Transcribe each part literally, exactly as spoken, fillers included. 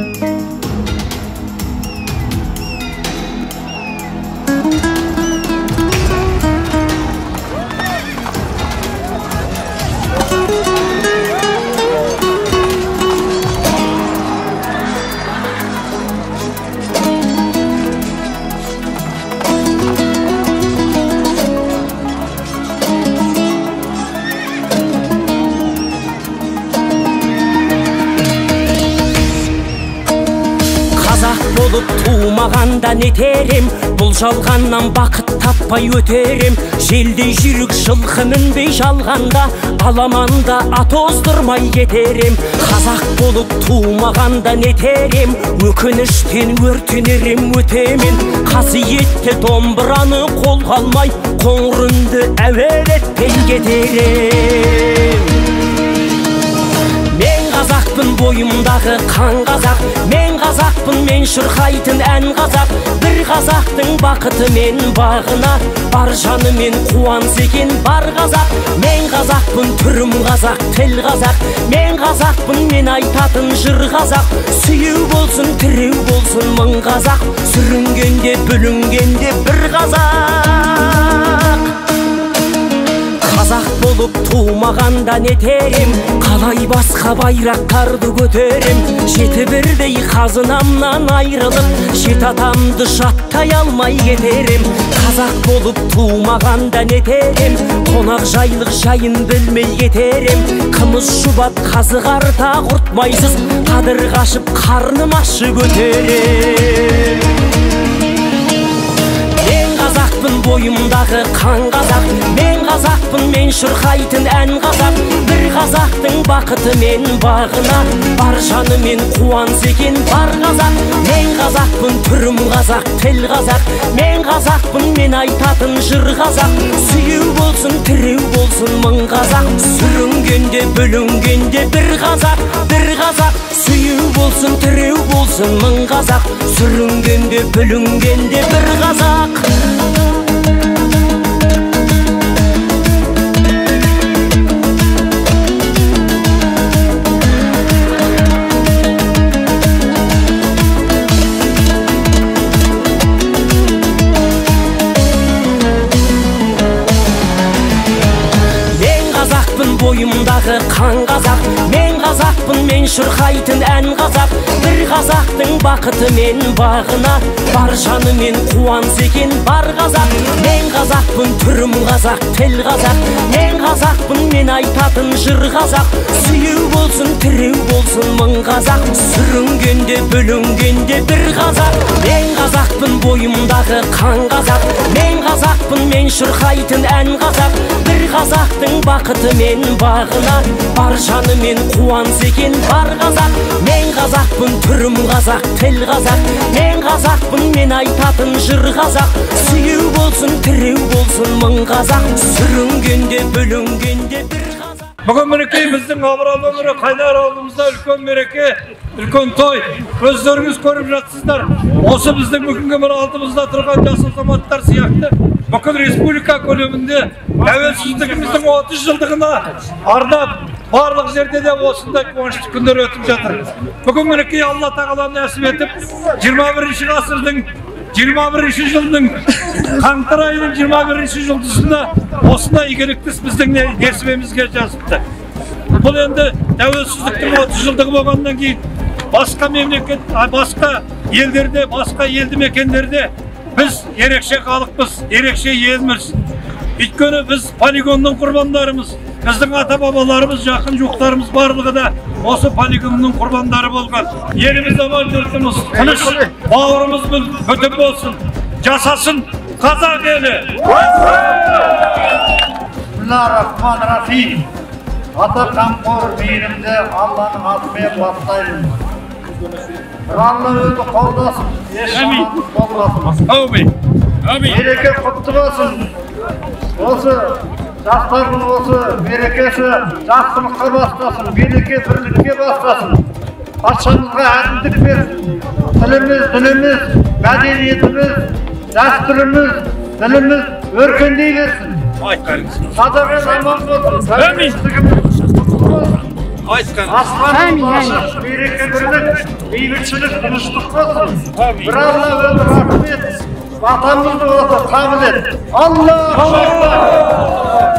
Туумаганда нетерем, бұл жалғаннан бақыт таппай өтерем. Желдей жүрік жылқы мінбей жалғанда, аламанда ат оздырмай кетерем. Қазақ болып туумаганда нетерем, өкініштен өртенерем өтемен. Қасиетті домбыраны қолға алмай, қоңыр үнді әуелетпен кетерем. Мен қазақпын, бойымдағы қан қазақ. Мен қазақпын, мен шырқайтын ән қазақ. Бір қазақтың бақыты мен бағына, бар жаны мен қуаныс екен бар қазақ. Мен қазақпын, түрім қазақ, тіл қазақ. Мен қазақпын, мен айтатын жыр қазақ. Сүйеу болсын, тіреу болсын мың қазақ. Сүрінгенде, бүлінгенде бір қазақ. Қазақ болып туумаганда нетерем, қалай басқа байрақтарды көтерем. Жеті бірдей қазынамнан айрылып, жеті атамды жаттай алмай кетерем. Қазақ болып туумаганда нетерем, қонақ жайлық жайын білмей кетерем. Қымыз шұбат қазы қарта құртмайсыз, қадыр қашып қарным ашы көтерем. Қазақпын, бойымдағы қан қазақ. Мен қазақпын, мен шырқайтын ән қазақ. Бір қазақтың бақыты мен бағына, бар жаны мен қуаныс екен бар қазақ. Мен қазақпын, түрім қазақ, тіл қазақ. Мен қазақпын, мен айтатын жыр қазақ. Сүйеу болсын, тіреу болсын мың қазақ. Сүрінгенде, бүлінгенде бір қазақ, бір қазақ. Сүйеу болсын, тіреу болсын мың қазақ. Сүрінгенде, бүлінгенде бір қазақ. Бойымдағы қан қазақ. Мен қазақпын, мен шырқайтын ән қазақ. Бір қазақтың бақыты мен бағына, бар жаны мен қуаныс екен бар қазақ. Мен қазақпын, түрім қазақ, тіл қазақ. Мен қазақпын, мен айтатын жыр қазақ. Сүйеу болсын, тіреу болсын мың қазақ. Сүрінгенде, бүлінгенде бір қазақ. Мен қазақпын, бойымдағы қан қазақ. Мен қазақпын, мен шырқайтын ән қазақ. Бір қазақтың бақыты мен бағына, бар жаны мен қуаныс екен бар қазақ. Мен қазақпын, түрім қазақ, тіл қазақ. Мен қазақпын, мен айтатын жыр қазақ. Сүйеу болсын, тіреу болсын мың қазақ. Сүрінгенде, бүлінгенде бір қазақ. Бүгін мінекей біздің Абырал өңірі Қайнар ауылымызда үлкен мереке, үлкен той. Өздеріңіз көріп жатсыздар. Осы біздің бүгінгі мына алдымызда тұрған жас азаматтар сияқты бүкіл республика көлемінде тәуелсіздігіміздің отыз жылдығына арнап, барлық жерде де осындай қуанышты күндер өтіп жатыр. Бүгін мінекей Алла тағала нәсіп етіп, жиырма бірінші ғасырдың жиырма бірінші жылдың қаңтар айының жиырма бірінші жұлдызында осындай игілікті біздің несібемізге жазыпты. Бұл енді тәуелсіздіктің отыз жылдығы болғаннан кейін басқа мемлекет, басқа елдерде, басқа елді мекендерде біз ерекше халықпыз, ерекше елміз. Өйткені біз полигонның құрбандарымыз. Біздің ата-бабаларымыз, жақын жуықтарымыз барлығы да осы полигонның құрбандары болған. Еліміз аман, жұртымыз тыныш, бауырымыз бүтін болсын. Жасасын қазақ елі. Бисмиллахир-рахманир-рахим. Ата қамқор мейірімді Алланың атымен бастаймын. Алла өзі қолдасын, ешқанымыз болмасын. Әумин. Әумин. Береке құтты болсын. Осы жастардың осы берекесі жақсылыққа бастасын, береке бірлікке бастасын. Патшамызға әділдік берсін. Тіліміз, діліміз, мәдениетіміз, дәстүріміз, діліміз өркендей берсін. Айтқаныңыз. Қазақ елі аман болсын. Әмин. айтқан. Аспанның башы береке бірлік, бейбітшілік, тыныштық болсын. Bir Алла өзі рахмет, батамызды осы қабыл ет. Аллаху акбар.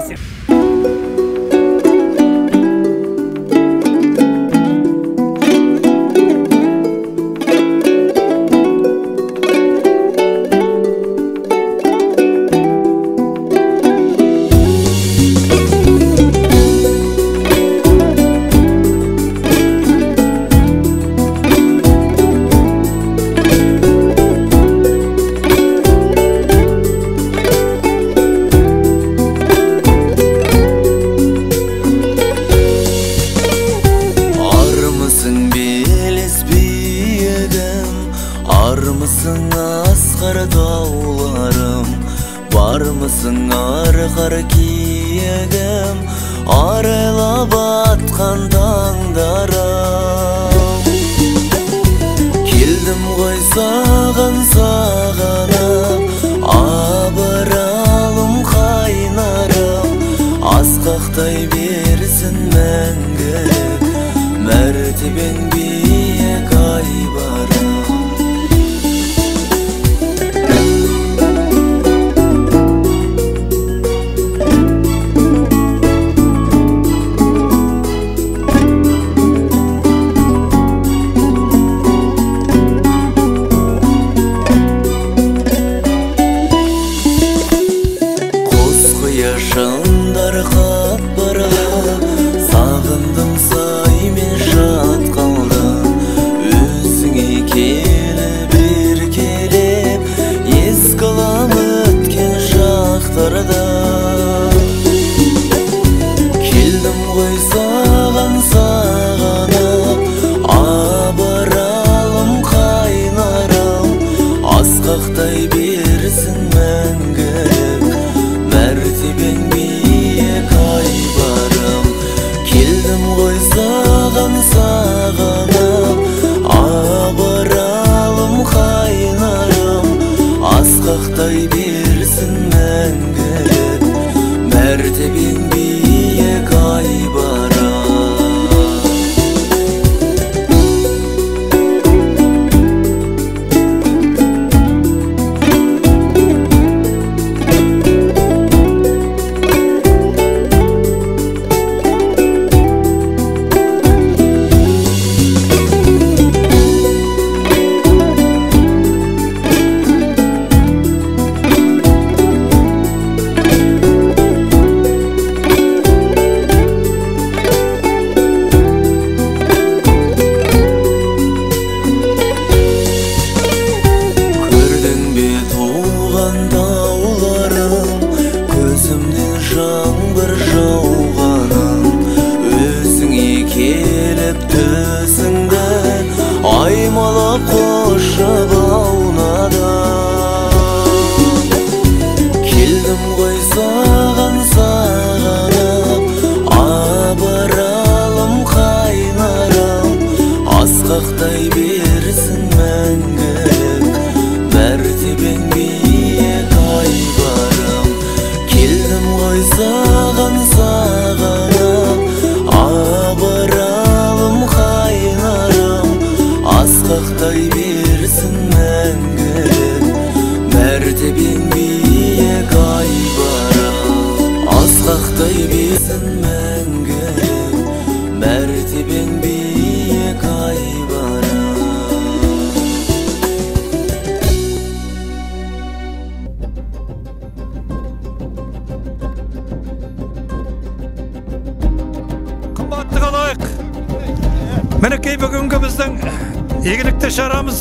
Мінекей бүгінгі біздің игілікті шарамыз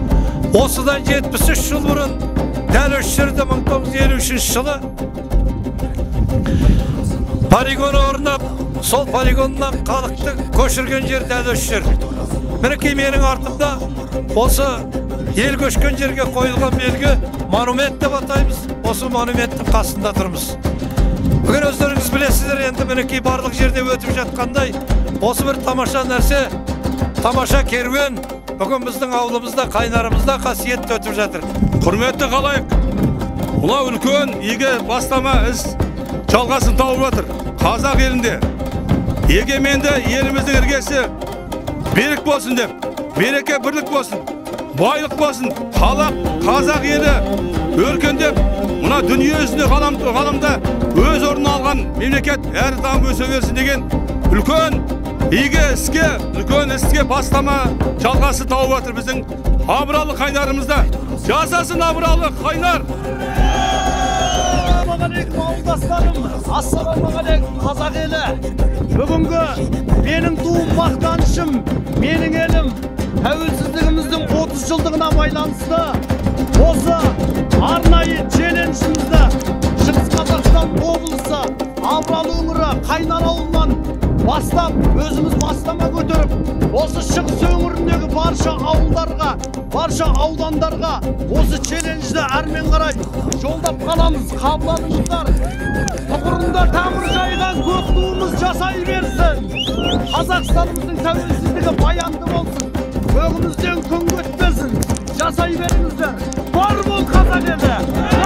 осыдан жетпіс үш жыл бұрын дәл осы жерде мың тоғыз жүз елу үшінші жылы полигон орнап, сол полигоннан халықты көшірген жер дәл осы жер. Мінекей менің артымда осы ел көшкен жерге қойылған белгі монумент деп атаймыз. Осы монументтің қасында тұрмыз. Бүгін өздеріңіз білесіздер, енді мінекей барлық жерде өтіп жатқандай осы бір тамаша нәрсе, тамаша керуен бүгін біздің ауылымызда, қайнарымызда қасиетті өтіп жатыр. Құрметті қалайық, ұла үлкен игі бастама іс жалғасын тауып жатыр. Қазақ елінде егеменді еліміздің іргесі берік болсын деп, береке бірлік болсын, байлық болсын, халық, қазақ елі өркендеп, мына дүние жүзінде ғаламда өз орнын алған мемлекет әрі дамып өсе берсін деген үлкен игі іске, үлкен іске бастама жалғасы тауып отыр біздің Абыралы Қайнарымызда. Жасасын Абыралы Қайнар! Ассалаумағалейкум ауылдастарым, ассалаумағалейкум қазақ елі. Бүгінгі менің туым мақтанышым, менің елім тәуелсіздігіміздің отыз жылдығына байланысты осы арнайы челленджімізді Шығыс Қазақстан облысы Абыралы өңірі Қайнар ауылынан бастап, өзіміз бастама көтеріп, осы шығыс өңіріндегі барша ауылдарға, барша аудандарға осы челленджді әрмен қарай жолдап қаламыз. Қабыл алыңыздар. Тұғырында тамыр жайған көк туымыз жасай берсін. Қазақстанымыздың тәуелсіздігі баянды болсын. Көгімізден күн өтпесін. Жасай беріңіздер. Бар бол қазақ елі.